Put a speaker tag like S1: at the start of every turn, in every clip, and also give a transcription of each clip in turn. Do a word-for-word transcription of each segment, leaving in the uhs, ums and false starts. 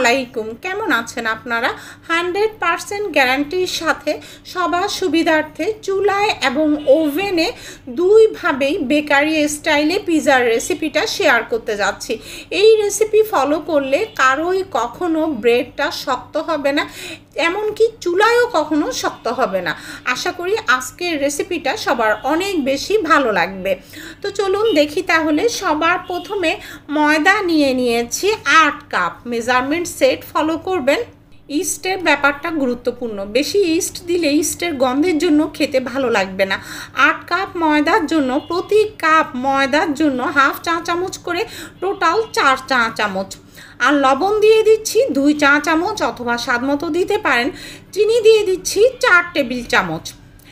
S1: আলাইকুম, কেমন আছেন আপনারা? হান্ড্রেড পারসেন্ট গ্যারান্টির সাথে সবার সুবিধার্থে চুলায় এবং ওভেনে দুইভাবেই বেকারি স্টাইলে পিজার রেসিপিটা শেয়ার করতে যাচ্ছি। এই রেসিপি ফলো করলে কারোই কখনো ব্রেডটা শক্ত হবে না, এমনকি চুলায়ও কখনো শক্ত হবে না। আশা করি আজকের রেসিপিটা সবার অনেক বেশি ভালো লাগবে। তো চলুন দেখি তাহলে। সবার প্রথমে ময়দা নিয়ে নিয়েছি আট কাপ। মেজারমেন্ট সেট ফলো করবেন। ইস্টের ব্যাপারটা গুরুত্বপূর্ণ, বেশি ইস্ট দিলে ইস্টের গন্ধের জন্য খেতে ভালো লাগবে না। আট কাপ ময়দার জন্য প্রতি কাপ ময়দার জন্য হাফ চা চামচ করে টোটাল চার চা চামচ। আর লবণ দিয়ে দিচ্ছি দুই চা চামচ, অথবা স্বাদ মতো দিতে পারেন। চিনি দিয়ে দিচ্ছি চার টেবিল চামচ।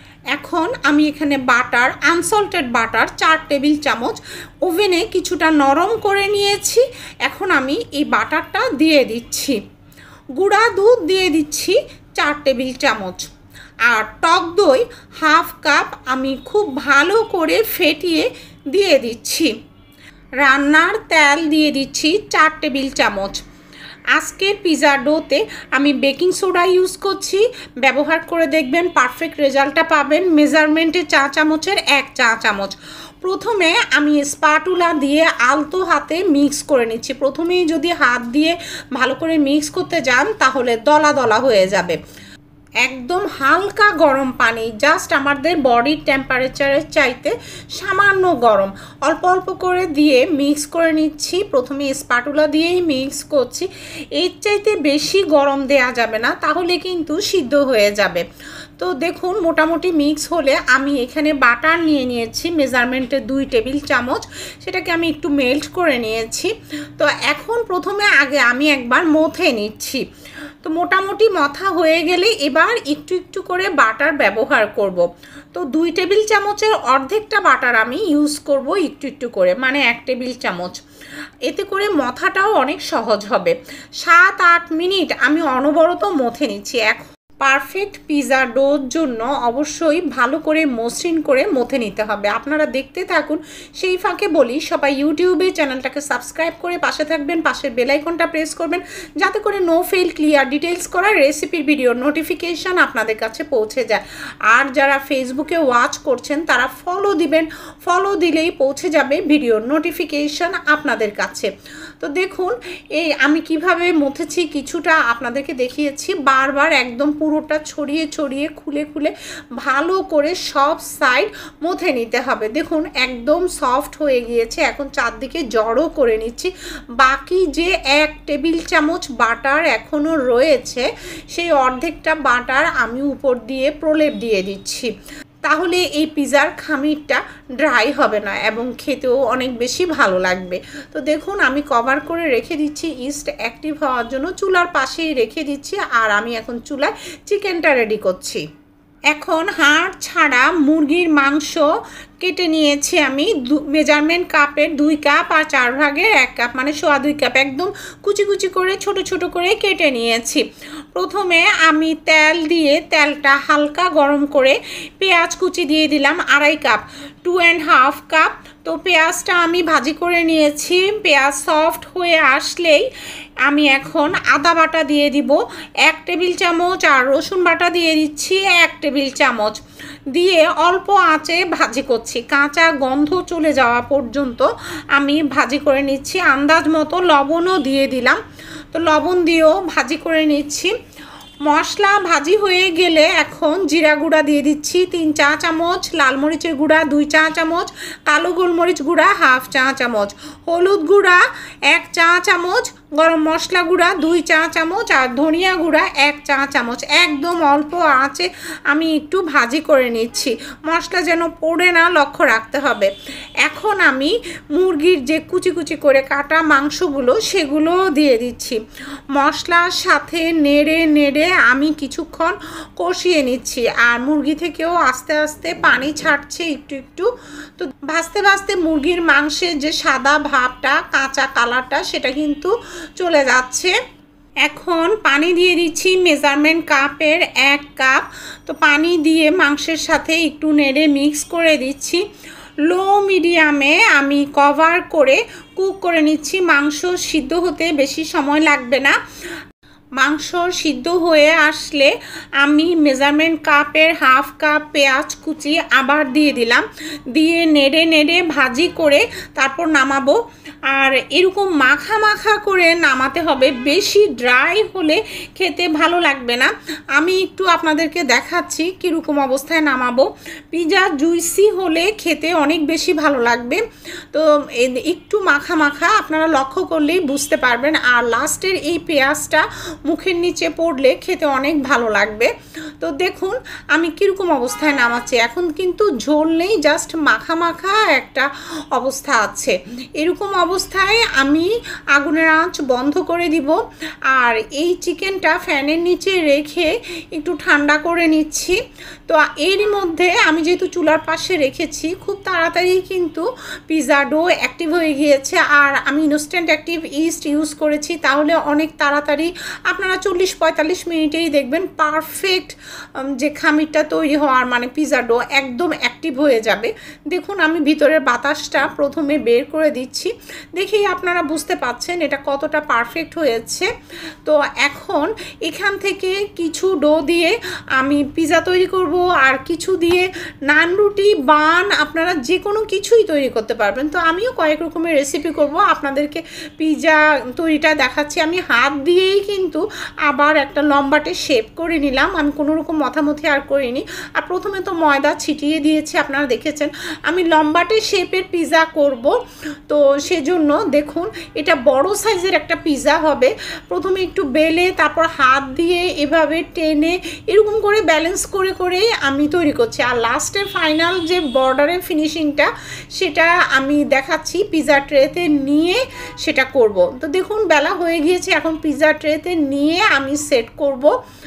S1: এখন আমি এখানে বাটার, আনসল্টেড বাটার চার টেবিল চামচ ওভেনে কিছুটা নরম করে নিয়েছি। এখন আমি এই বাটারটা দিয়ে দিচ্ছি। গুঁড়া দুধ দিয়ে দিচ্ছি চার টেবিল চামচ। আর টক দই হাফ কাপ আমি খুব ভালো করে ফেটিয়ে দিয়ে দিচ্ছি। রান্নার তেল দিয়ে দিচ্ছি চার টেবিল চামচ। আজকের পিজা ডোতে আমি বেকিং সোডা ইউজ করছি, ব্যবহার করে দেখবেন পারফেক্ট রেজাল্টটা পাবেন। মেজারমেন্টে চা চামচের এক চা চামচ। প্রথমে আমি স্পাটুলা দিয়ে আলতো হাতে মিক্স করে নিচ্ছি। প্রথমেই যদি হাত দিয়ে ভালো করে মিক্স করতে যান তাহলে দলা দলা হয়ে যাবে। একদম হালকা গরম পানি, জাস্ট আমাদের বডির টেম্পারেচারের চাইতে সামান্য গরম, অল্প অল্প করে দিয়ে মিক্স করে নিচ্ছি। প্রথমে স্পাটুলা দিয়েই মিক্স করছি, এর চাইতে বেশি গরম দেয়া যাবে না, তাহলে কিন্তু সিদ্ধ হয়ে যাবে। তো দেখুন মোটামুটি মিক্স হলে আমি এখানে বাটার নিয়ে নিয়েছি মেজারমেন্টে দুই টেবিল চামচ, সেটাকে আমি একটু মেল্ট করে নিয়েছি। তো এখন প্রথমে আগে আমি একবার মথে নিচ্ছি। তো মোটামুটি মথা হয়ে গেলে এবার একটু একটু করে বাটার ব্যবহার করব। তো দুই টেবিল চামচের অর্ধেকটা বাটার আমি ইউজ করব একটু একটু করে, মানে এক টেবিল চামচ। এতে করে মথাটাও অনেক সহজ হবে। সাত আট মিনিট আমি অনবরত মথে নিচ্ছি। এখন পারফেক্ট পিজা ডোর জন্য অবশ্যই ভালো করে মসৃণ করে মথে নিতে হবে। আপনারা দেখতে থাকুন। সেই ফাঁকে বলি, সবাই ইউটিউবে চ্যানেলটাকে সাবস্ক্রাইব করে পাশে থাকবেন, পাশের বেল আইকনটা প্রেস করবেন, যাতে করে নো ফেল ক্লিয়ার ডিটেলস করা রেসিপির ভিডিওর নোটিফিকেশান আপনাদের কাছে পৌঁছে যায়। আর যারা ফেসবুকে ওয়াচ করছেন তারা ফলো দিবেন, ফলো দিলেই পৌঁছে যাবে ভিডিওর নোটিফিকেশান আপনাদের কাছে। তো দেখুন এই আমি কিভাবে মথেছি কিছুটা আপনাদেরকে দেখিয়েছি। বারবার একদম পুরোটা ছড়িয়ে ছড়িয়ে খুলে খুলে ভালো করে সব সাইড মথে নিতে হবে। দেখুন একদম সফট হয়ে গিয়েছে। এখন চারদিকে জড়ো করে নিচ্ছি। বাকি যে এক টেবিল চামচ বাটার এখনও রয়েছে, সেই অর্ধেকটা বাটার আমি উপর দিয়ে প্রলেপ দিয়ে দিচ্ছি। তাহলে এই পিজার খামিরটা ড্রাই হবে না এবং খেতেও অনেক বেশি ভালো লাগবে। তো দেখুন আমি কভার করে রেখে দিচ্ছি ইস্ট অ্যাক্টিভ হওয়ার জন্য, চুলার পাশেই রেখে দিচ্ছি। আর আমি এখন চুলায় চিকেনটা রেডি করছি। এখন হাড় ছাড়া মুরগির মাংস কেটে নিয়েছি আমি। মেজারমেন্ট কাপের দুই কাপ আর চার ভাগের এক কাপ, মানে সোয়া দুই কাপ একদম কুচি কুচি করে ছোট ছোট করে কেটে নিয়েছি। প্রথমে আমি তেল দিয়ে তেলটা হালকা গরম করে পেঁয়াজ কুচি দিয়ে দিলাম আড়াই cup, two and half cup. তো পেঁয়াজটা আমি ভাজি করে নিয়েছি। পেঁয়াজ সফট হয়ে আসলেই আমি এখন আদা বাটা দিয়ে দিব এক টেবিল চামচ, আর রসুন বাটা দিয়ে দিচ্ছি এক টেবিল চামচ। দিয়ে অল্প আঁচে ভাজি করছি, কাঁচা গন্ধ চলে যাওয়া পর্যন্ত আমি ভাজি করে নিচ্ছি। আন্দাজ মতো লবণও দিয়ে দিলাম। তো লবণ দিয়েও ভাজি করে নিচ্ছি। মশলা ভাজি হয়ে গেলে এখন জিরা গুঁড়া দিয়ে দিচ্ছি তিন চা চামচ, লাল মরিচের গুঁড়া দুই চা চামচ, কালো গোলমরিচ গুঁড়া হাফ চা চামচ, হলুদ গুঁড়া এক চা চামচ, গরম মশলা গুঁড়া দুই চা চামচ, আর ধনিয়া গুঁড়া এক চা চামচ। একদম অল্প আঁচে আমি একটু ভাজি করে নিচ্ছি, মশলা যেন পড়ে না লক্ষ্য রাখতে হবে। এখন আমি মুরগির যে কুচি কুচি করে কাটা মাংসগুলো সেগুলো দিয়ে দিচ্ছি। মশলার সাথে নেড়ে নেড়ে আমি কিছুক্ষণ কষিয়ে নিচ্ছি। আর মুরগি থেকেও আস্তে আস্তে পানি ছাড়ছে একটু একটু। তো ভাজতে ভাজতে মুরগির মাংসের যে সাদা ভাবটা, কাঁচা কালারটা, সেটা কিন্তু চলে যাচ্ছে। এখন পানি দিয়ে দিচ্ছি মেজারমেন্ট কাপের এক কাপ। তো পানি দিয়ে মাংসের সাথে একটু নেড়ে মিক্স করে দিচ্ছি। লো মিডিয়ামে আমি কভার করে কুক করে নিচ্ছি। মাংস সিদ্ধ হতে বেশি সময় লাগবে না। মাংস সিদ্ধ হয়ে আসলে আমি মেজারমেন্ট কাপের হাফ কাপ পেঁয়াজ কুচি আবার দিয়ে দিলাম, দিয়ে নেড়ে নেড়ে ভাজি করে তারপর নামাবো। আর এরকম মাখা মাখা করে নামাতে হবে, বেশি ড্রাই হলে খেতে ভালো লাগবে না। আমি একটু আপনাদেরকে দেখাচ্ছি কীরকম অবস্থায় নামাবো। পিৎজা জুইসি হলে খেতে অনেক বেশি ভালো লাগবে। তো একটু মাখা মাখা আপনারা লক্ষ্য করলেই বুঝতে পারবেন। আর লাস্টের এই পেঁয়াজটা মুখের নিচে পড়লে খেতে অনেক ভালো লাগবে। তো দেখুন আমি কীরকম অবস্থায় নামাচ্ছি। এখন কিন্তু ঝোল নেই, জাস্ট মাখা মাখা একটা অবস্থা আছে। এরকম অবস্থায় আমি আগুনের আঁচ বন্ধ করে দিব। আর এই চিকেনটা ফ্যানের নিচে রেখে একটু ঠান্ডা করে নিচ্ছি। তো এরই মধ্যে আমি যেহেতু চুলার পাশে রেখেছি, খুব তাড়াতাড়ি কিন্তু পিৎজা ডো অ্যাক্টিভ হয়ে গিয়েছে। আর আমি ইনস্ট্যান্ট অ্যাক্টিভ ইস্ট ইউজ করেছি, তাহলে অনেক তাড়াতাড়ি আপনারা চল্লিশ পঁয়তাল্লিশ মিনিটেই দেখবেন পারফেক্ট যে খামিরটা তৈরি হওয়ার, মানে পিৎজা ডো একদম অ্যাক্টিভ হয়ে যাবে। দেখুন আমি ভিতরের বাতাসটা প্রথমে বের করে দিচ্ছি, দেখেই আপনারা বুঝতে পাচ্ছেন এটা কতটা পারফেক্ট হয়েছে। তো এখন এখান থেকে কিছু ডো দিয়ে আমি পিৎজা তৈরি করব, আর কিছু দিয়ে নান রুটি বান আপনারা যে কোনো কিছুই তৈরি করতে পারবেন। তো আমিও কয়েক রকমের রেসিপি করব, আপনাদেরকে পিৎজা তৈরিটা দেখাচ্ছি। আমি হাত দিয়েই কিন্তু আবার একটা লম্বাটে শেপ করে নিলাম, আমি কোনো রকম মথামথি আর করিনি। আর প্রথমে তো ময়দা ছিটিয়ে দিয়েছি, আপনারা দেখেছেন। আমি লম্বাটে শেপের পিৎজা করব, তো সেজন্য দেখুন এটা বড় সাইজের একটা পিৎজা হবে। প্রথমে একটু বেলে তারপর হাত দিয়ে এভাবে টেনে এরকম করে ব্যালেন্স করে করে আমি তৈরি করছি। আর লাস্টের ফাইনাল যে বর্ডারের ফিনিশিংটা সেটা আমি দেখাচ্ছি পিৎজা ট্রেতে নিয়ে সেটা করব। তো দেখুন বেলা হয়ে গিয়েছে, এখন পিৎজা ট্রেতে নিয়ে আমি সেট করব।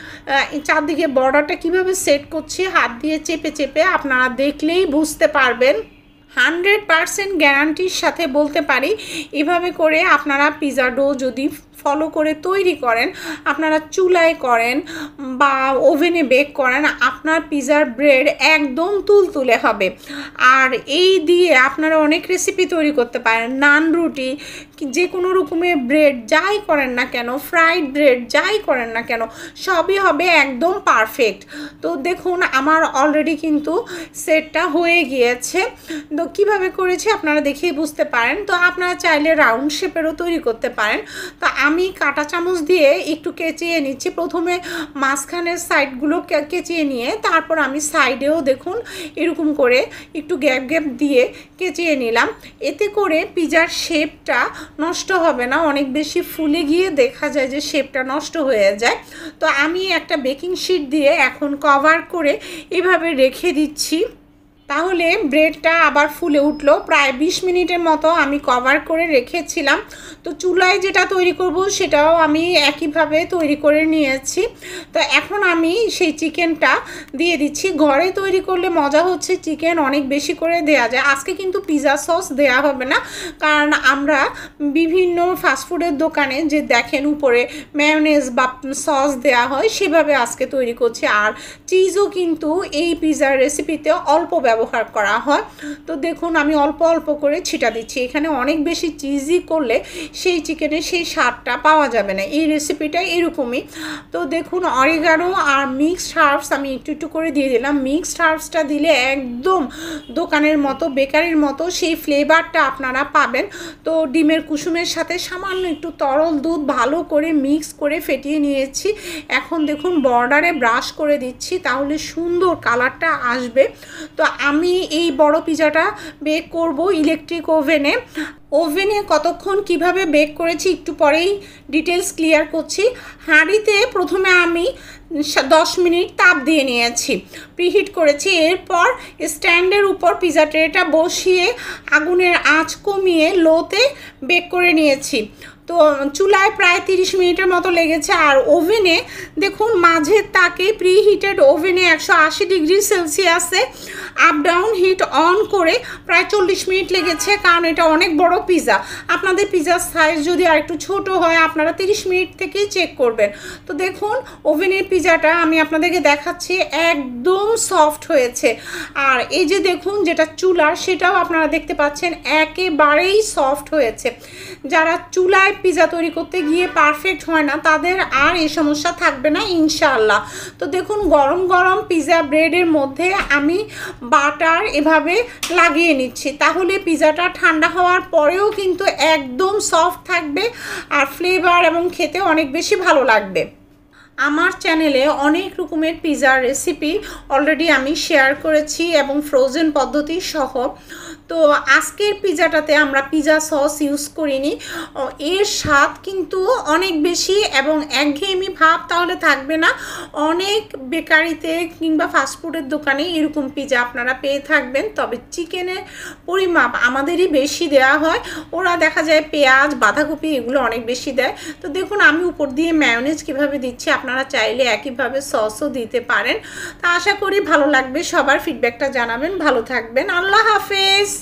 S1: চারদিকে বর্ডারটা কিভাবে সেট করছি হাত দিয়ে চেপে চেপে আপনারা দেখলেই বুঝতে পারবেন। হান্ড্রেড পারসেন্ট গ্যারান্টির সাথে বলতে পারি এভাবে করে আপনারা পিৎজা ডো যদি ফলো করে তৈরি করেন, আপনারা চুলায় করেন বা ওভেনে বেক করেন, আপনার পিৎজার ব্রেড একদম তুলতুলে হবে। আর এই দিয়ে আপনারা অনেক রেসিপি তৈরি করতে পারেন, নান রুটি, যে কোনো রকমের ব্রেড যাই করেন না কেন, ফ্রাইড ব্রেড যাই করেন না কেন, সবই হবে একদম পারফেক্ট। তো দেখুন আমার অলরেডি কিন্তু সেটটা হয়ে গিয়েছে। তো কীভাবে করেছি আপনারা দেখেই বুঝতে পারেন। তো আপনারা চাইলে রাউন্ড শেপেরও তৈরি করতে পারেন। তো আমি কাঁটা চামচ দিয়ে একটু কেচিয়ে নিচ্ছি, প্রথমে মাঝখানের সাইডগুলো কেচিয়ে নিয়ে তারপর আমি সাইডেও দেখুন এরকম করে একটু গ্যাপ গ্যাপ দিয়ে কেচিয়ে নিলাম। এতে করে পিৎজার শেপটা নষ্ট হবে না, অনেক বেশি ফুলে গিয়ে দেখা যায় যে শেপটা নষ্ট হয়ে যায়। তো আমি একটা বেকিং শিট দিয়ে এখন কভার করে এভাবে রেখে দিচ্ছি, তাহলে ব্রেডটা আবার ফুলে উঠলো। প্রায় বিশ মিনিটের মতো আমি কভার করে রেখেছিলাম। তো চুলায় যেটা তৈরি করব সেটাও আমি একইভাবে তৈরি করে নিয়েছি। তো এখন আমি সেই চিকেনটা দিয়ে দিচ্ছি। ঘরে তৈরি করলে মজা হচ্ছে চিকেন অনেক বেশি করে দেয়া যায়। আজকে কিন্তু পিৎজা সস দেয়া হবে না, কারণ আমরা বিভিন্ন ফাস্টফুডের দোকানে যে দেখেন উপরে মেয়োনেজ বা সস দেয়া হয় সেভাবে আজকে তৈরি করছি। আর চিজও কিন্তু এই পিৎজার রেসিপিতে অল্প ব্যবহার করা হয়। তো দেখুন আমি অল্প অল্প করে ছিটা দিচ্ছি। এখানে অনেক বেশি চিজি করলে সেই চিকেনের সেই স্বাদটা পাওয়া যাবে না। এই রেসিপিটা এরকমই। তো দেখুন অরিগানো আর মিক্সড হার্বস আমি একটু একটু করে দিয়ে দিলাম। মিক্সড হার্বসটা দিলে একদম দোকানের মতো বেকারির মতো সেই ফ্লেভারটা আপনারা পাবেন। তো ডিমের কুসুমের সাথে সামান্য একটু তরল দুধ ভালো করে মিক্স করে ফেটিয়ে নিয়েছি। এখন দেখুন বর্ডারে ব্রাশ করে দিচ্ছি, তাহলে সুন্দর কালারটা আসবে। তো আমি এই বড় পিৎজাটা বেক করব ইলেকট্রিক ওভেনে। ওভেনে কতক্ষণ কিভাবে বেক করেছি একটু পরেই ডিটেলস ক্লিয়ার করছি। হাঁড়িতে প্রথমে আমি দশ মিনিট তাপ দিয়ে নিয়েছি, প্রিহিট করেছি। এরপর স্ট্যান্ডের উপর পিৎজা ট্রেটা বসিয়ে আগুনের আঁচ কমিয়ে লোতে বেক করে নিয়েছি। তো চুলায় প্রায় তিরিশ মিনিটের মতো লেগেছে। আর ওভেনে দেখুন মাঝের তাকে প্রিহিটেড ওভেনে একশো আশি ডিগ্রি সেলসিয়াসে আপ ডাউন হিট অন করে প্রায় চল্লিশ মিনিট লেগেছে, কারণ এটা অনেক বড় পিজা। আপনাদের পিজার সাইজ যদি আর একটু ছোটো হয় আপনারা তিরিশ মিনিট থেকেই চেক করবেন। তো দেখুন ওভেনের পিজাটা আমি আপনাদেরকে দেখাচ্ছি, একদম সফট হয়েছে। আর এই যে দেখুন যেটা চুলার সেটাও আপনারা দেখতে পাচ্ছেন একেবারেই সফট হয়েছে। যারা চুলায় পিজা তৈরি করতে গিয়ে পারফেক্ট হয় না তাদের আর এই সমস্যা থাকবে না ইনশাআল্লাহ। তো দেখুন গরম গরম পিজা ব্রেডের মধ্যে আমি বাটার এভাবে লাগিয়ে নিচ্ছি, তাহলে পিজাটা ঠান্ডা হওয়ার পরেও কিন্তু একদম সফট থাকবে আর ফ্লেভার এবং খেতে অনেক বেশি ভালো লাগবে। আমার চ্যানেলে অনেক রকমের পিজার রেসিপি অলরেডি আমি শেয়ার করেছি এবং ফ্রোজেন পদ্ধতি সহ। তো আজকের পিজাটাতে আমরা পিজা সস ইউজ করিনি, এর স্বাদ কিন্তু অনেক বেশি এবং একঘেয়েমি ভাব তাহলে থাকবে না। অনেক বেকারিতে কিংবা ফাস্টফুডের দোকানে এরকম পিজা আপনারা পেয়ে থাকবেন, তবে চিকেনের পরিমাপ আমাদেরই বেশি দেওয়া হয়, ওরা দেখা যায় পেঁয়াজ বাঁধাকপি এগুলো অনেক বেশি দেয়। তো দেখুন আমি উপর দিয়ে মায়োনেজ কীভাবে দিচ্ছি, আপনারা চাইলে একইভাবে সসও দিতে পারেন। তা আশা করি ভালো লাগবে, সবার ফিডব্যাকটা জানাবেন। ভালো থাকবেন, আল্লাহ হাফেজ।